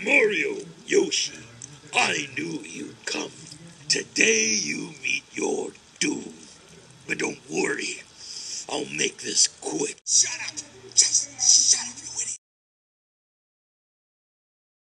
Mario, Yoshi, I knew you'd come. Today you meet your doom. But don't worry, I'll make this quick. Shut up!